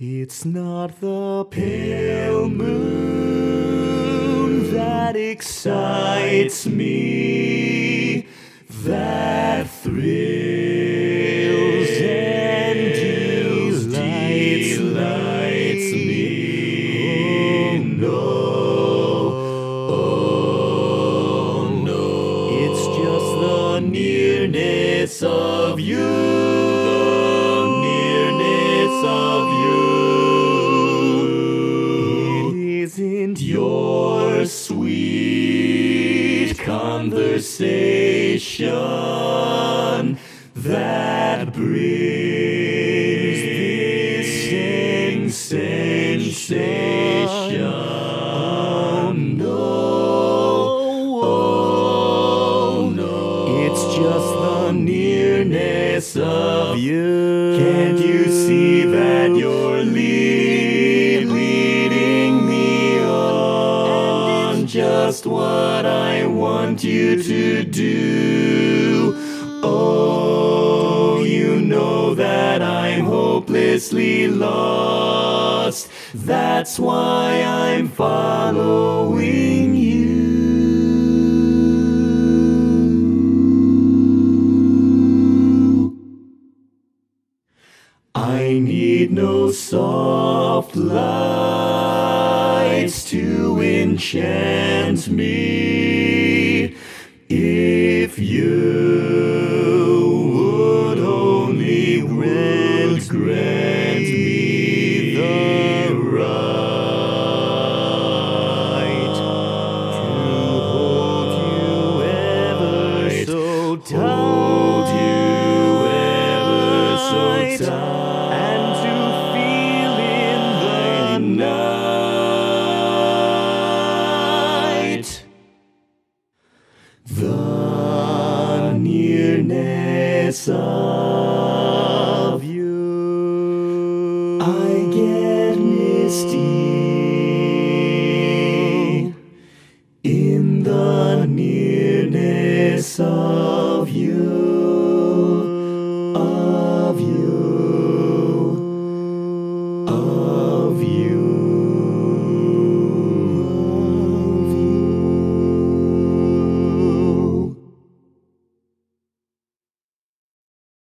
It's not the pale moon that excites me, that thrills and delights me. Oh no, it's just the nearness of you, the nearness of you. It isn't your sweet conversation that brings this sensation. Oh no, it's just the nearness of you. Can't you see that you're leading me on? Just what I want you to do. Oh, you know that I'm hopelessly lost. That's why I'm following you. I need no soft lights to enchant me. If you would only grant me the right to hold you ever so tight, and to feel in the night the nearness of you. I get misty in the nearness of